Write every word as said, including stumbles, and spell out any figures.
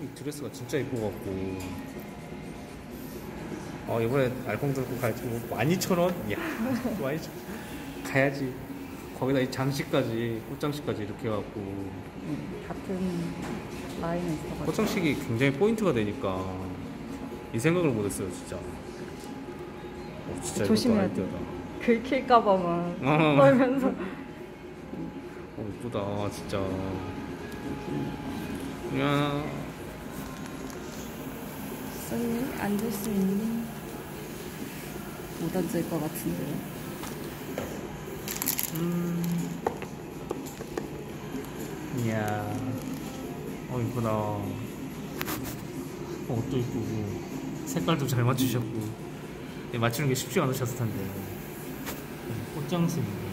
이 드레스가 진짜 이뻐갖고. 어, 이번에 알콩 들고 갈지 뭐 만 이천 원? 이야, 만 이천 원. 가야지. 거기다 이 장식까지, 꽃장식까지 이렇게 해갖고. 음, 같은 라인에 있어가지고. 꽃장식이 굉장히 포인트가 되니까 이 생각을 못했어요, 진짜. 어, 진짜 조심해야 돼. 긁힐까봐만 어. 떨면서. 어, 이쁘다, 진짜. 야. 쏠리? 앉을 수 있니? 못 앉을 것 같은데요. 음. 이야. 어, 이쁘다. 어, 옷도 이쁘고, 색깔도 잘 맞추셨고. 네, 맞추는 게 쉽지 않으셨을 텐데. 꽃장식.